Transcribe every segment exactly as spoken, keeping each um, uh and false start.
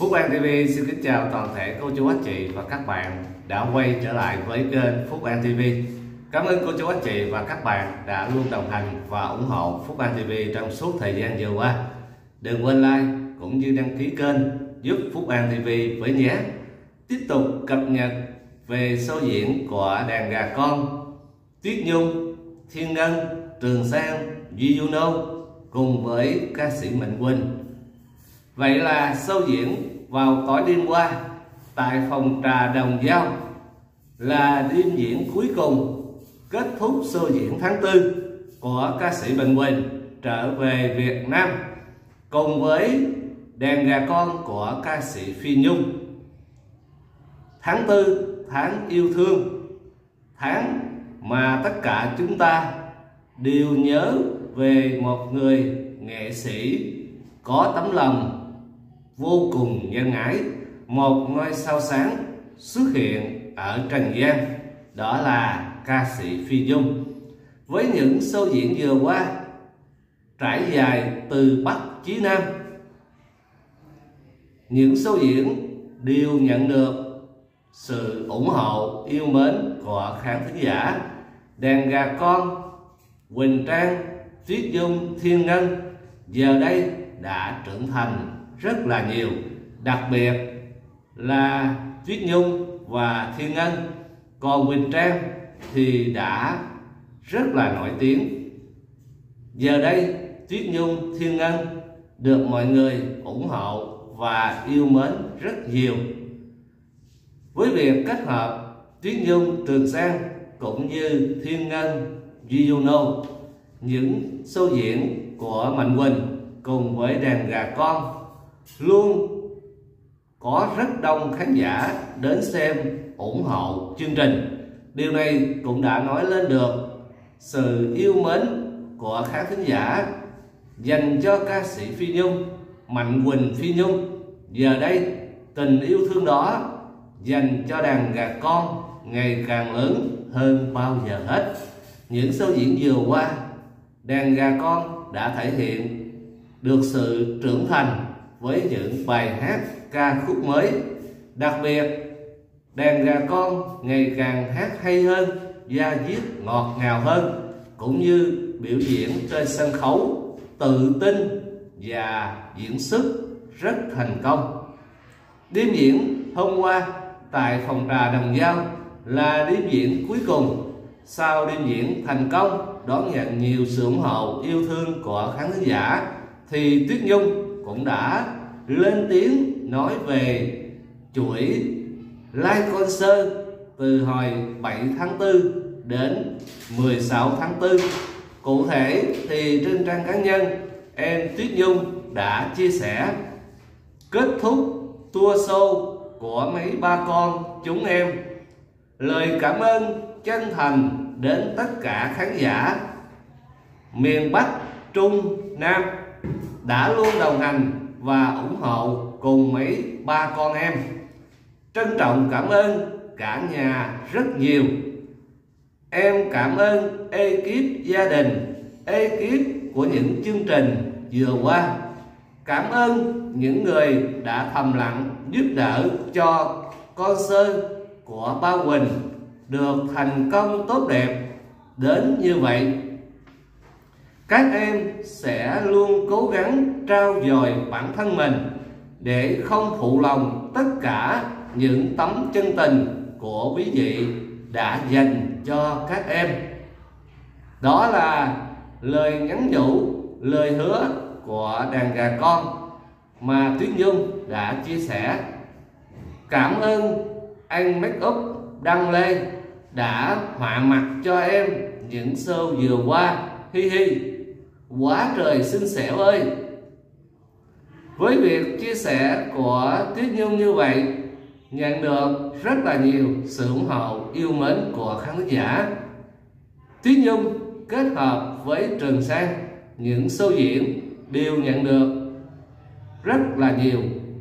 Phúc An ti vi xin kính chào toàn thể cô chú anh chị và các bạn đã quay trở lại với kênh Phúc An ti vi. Cảm ơn cô chú anh chị và các bạn đã luôn đồng hành và ủng hộ Phúc An ti vi trong suốt thời gian vừa qua. Đừng quên like cũng như đăng ký kênh giúp Phúc An ti vi với nhé. Tiếp tục cập nhật về show diễn của đàn gà con Tuyết Nhung, Thiên Ngân, Trường Sang, Duy Juno cùng với ca sĩ Mạnh Quỳnh. Vậy là show diễn vào tối đêm qua tại phòng trà Đồng Dao là đêm diễn cuối cùng kết thúc show diễn tháng tư của ca sĩ Mạnh Quỳnh trở về Việt Nam cùng với đàn gà con của ca sĩ Phi Nhung. Tháng tư, tháng yêu thương, tháng mà tất cả chúng ta đều nhớ về một người nghệ sĩ có tấm lòng vô cùng nhân ái, một ngôi sao sáng xuất hiện ở trần gian, đó là ca sĩ Phi Nhung. Với những show diễn vừa qua trải dài từ Bắc chí Nam, những show diễn đều nhận được sự ủng hộ yêu mến của khán thính giả. Đàn gà con Quỳnh Trang, Tuyết Nhung, Thiên Ngân giờ đây đã trưởng thành rất là nhiều, đặc biệt là Tuyết Nhung và Thiên Ngân, còn Quỳnh Trang thì đã rất là nổi tiếng. Giờ đây Tuyết Nhung, Thiên Ngân được mọi người ủng hộ và yêu mến rất nhiều. Với việc kết hợp Tuyết Nhung, Trường Sang cũng như Thiên Ngân, Duy Juno, những show diễn của Mạnh Quỳnh cùng với đàn gà con luôn có rất đông khán giả đến xem ủng hộ chương trình. Điều này cũng đã nói lên được sự yêu mến của khán thính giả dành cho ca sĩ Phi Nhung, Mạnh Quỳnh Phi Nhung. Giờ đây tình yêu thương đó dành cho đàn gà con ngày càng lớn hơn bao giờ hết. Những show diễn vừa qua, đàn gà con đã thể hiện được sự trưởng thành với những bài hát ca khúc mới. Đặc biệt đàn gà con ngày càng hát hay hơn, da diết ngọt ngào hơn, cũng như biểu diễn trên sân khấu tự tin và diễn xuất rất thành công. Đêm diễn hôm qua tại phòng trà Đồng Dao là đêm diễn cuối cùng. Sau đêm diễn thành công đón nhận nhiều sự ủng hộ yêu thương của khán thính giả thì Tuyết Nhung cũng đã lên tiếng nói về chuỗi live concert từ hồi bảy tháng tư đến mười sáu tháng tư. Cụ thể thì trên trang cá nhân, em Tuyết Nhung đã chia sẻ kết thúc tour show của mấy ba con chúng em. Lời cảm ơn chân thành đến tất cả khán giả miền Bắc, Trung, Nam đã luôn đồng hành và ủng hộ cùng mấy ba con em. Trân trọng cảm ơn cả nhà rất nhiều. Em cảm ơn ekip gia đình, ekip của những chương trình vừa qua. Cảm ơn những người đã thầm lặng giúp đỡ cho concert của Ba Quỳnh được thành công tốt đẹp đến như vậy. Các em sẽ luôn cố gắng trau dồi bản thân mình để không phụ lòng tất cả những tấm chân tình của quý vị đã dành cho các em. Đó là lời nhắn nhủ, lời hứa của đàn gà con mà Tuyết Nhung đã chia sẻ. Cảm ơn anh make up Đăng Lê đã họa mặt cho em những show vừa qua. Hi hi, quá trời xinh xẻo ơi. Với việc chia sẻ của Tuyết Nhung như vậy, nhận được rất là nhiều sự ủng hộ yêu mến của khán giả. Tuyết Nhung kết hợp với Trường Sang, những show diễn đều nhận được rất là nhiều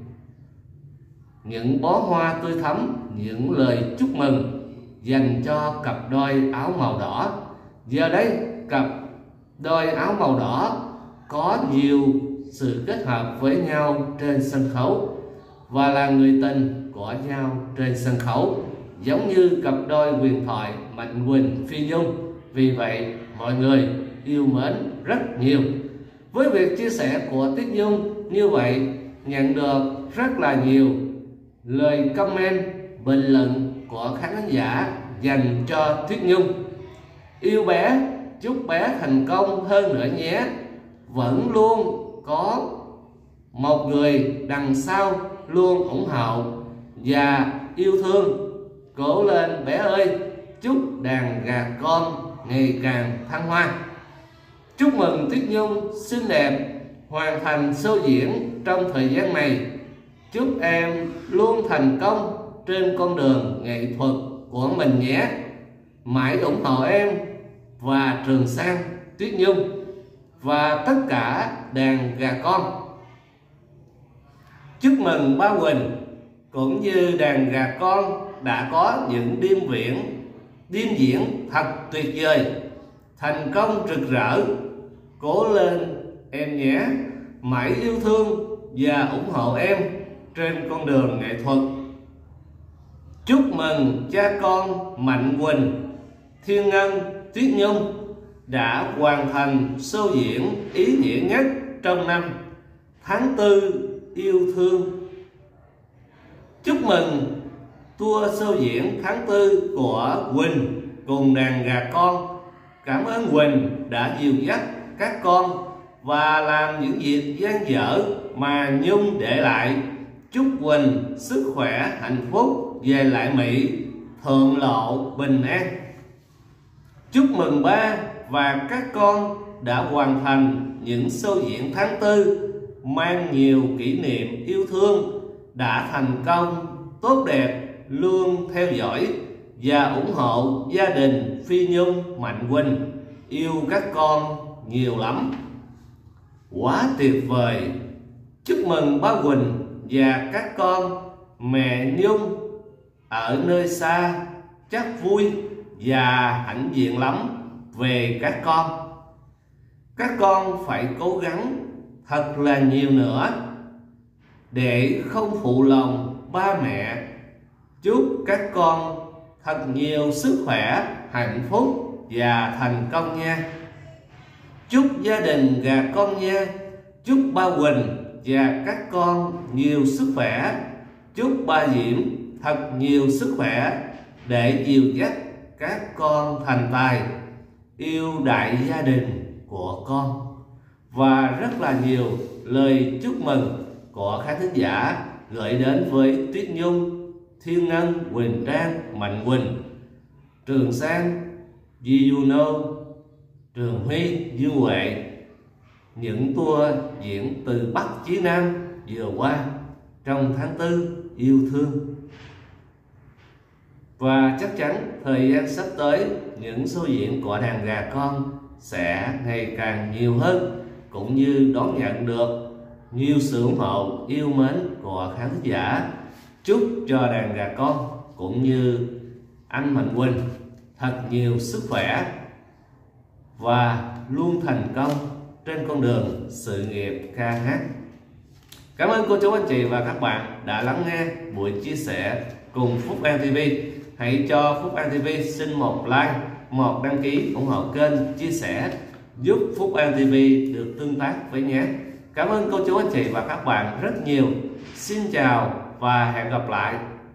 những bó hoa tươi thắm, những lời chúc mừng dành cho cặp đôi áo màu đỏ. Giờ đây cặp đôi áo màu đỏ có nhiều sự kết hợp với nhau trên sân khấu và là người tình của nhau trên sân khấu, giống như cặp đôi huyền thoại Mạnh Quỳnh, Phi Nhung. Vì vậy mọi người yêu mến rất nhiều. Với việc chia sẻ của Tuyết Nhung như vậy, nhận được rất là nhiều lời comment, bình luận của khán giả dành cho Tuyết Nhung. Yêu bé, chúc bé thành công hơn nữa nhé. Vẫn luôn có một người đằng sau luôn ủng hộ và yêu thương. Cố lên bé ơi, chúc đàn gà con ngày càng thăng hoa. Chúc mừng Tuyết Nhung xinh đẹp hoàn thành show diễn trong thời gian này. Chúc em luôn thành công trên con đường nghệ thuật của mình nhé. Mãi ủng hộ em và Trường Sang, Tuyết Nhung và tất cả đàn gà con. Chúc mừng Ba Quỳnh cũng như đàn gà con đã có những đêm diễn đêm diễn thật tuyệt vời, thành công rực rỡ. Cố lên em nhé, mãi yêu thương và ủng hộ em trên con đường nghệ thuật. Chúc mừng cha con Mạnh Quỳnh, Thiên Ngân, Tuyết Nhung đã hoàn thành show diễn ý nghĩa nhất trong năm, tháng tư yêu thương. Chúc mừng tour show diễn tháng tư của Quỳnh cùng đàn gà con. Cảm ơn Quỳnh đã dìu dắt các con và làm những việc dang dở mà Nhung để lại. Chúc Quỳnh sức khỏe, hạnh phúc, về lại Mỹ, thuận lộ, bình an. Chúc mừng ba và các con đã hoàn thành những show diễn tháng tư mang nhiều kỷ niệm yêu thương, đã thành công, tốt đẹp, luôn theo dõi và ủng hộ gia đình Phi Nhung, Mạnh Quỳnh. Yêu các con nhiều lắm. Quá tuyệt vời. Chúc mừng ba Quỳnh và các con. Mẹ Nhung ở nơi xa chắc vui và hãnh diện lắm về các con. Các con phải cố gắng thật là nhiều nữa để không phụ lòng ba mẹ. Chúc các con thật nhiều sức khỏe, hạnh phúc và thành công nha. Chúc gia đình gà con nha. Chúc ba Quỳnh và các con nhiều sức khỏe. Chúc ba Diễm thật nhiều sức khỏe để dìu dắt các con thành tài. Yêu đại gia đình của con. Và rất là nhiều lời chúc mừng của khán thính giả gửi đến với Tuyết Nhung, Thiên Ngân, Quỳnh Trang, Mạnh Quỳnh, Trường Sang, Ji You Know, Trường Huy, Dương Huệ. Những tour diễn từ Bắc chí Nam vừa qua trong tháng tư yêu thương. Và chắc chắn thời gian sắp tới những show diễn của đàn gà con sẽ ngày càng nhiều hơn, cũng như đón nhận được nhiều sự ủng hộ yêu mến của khán thính giả. Chúc cho đàn gà con cũng như anh Mạnh Quỳnh thật nhiều sức khỏe và luôn thành công trên con đường sự nghiệp ca hát. Cảm ơn cô chú anh chị và các bạn đã lắng nghe buổi chia sẻ cùng Phúc An ti vi. Hãy cho Phúc An ti vi xin một like, một đăng ký ủng hộ kênh, chia sẻ giúp Phúc An ti vi được tương tác với nhé. Cảm ơn cô chú anh chị và các bạn rất nhiều. Xin chào và hẹn gặp lại.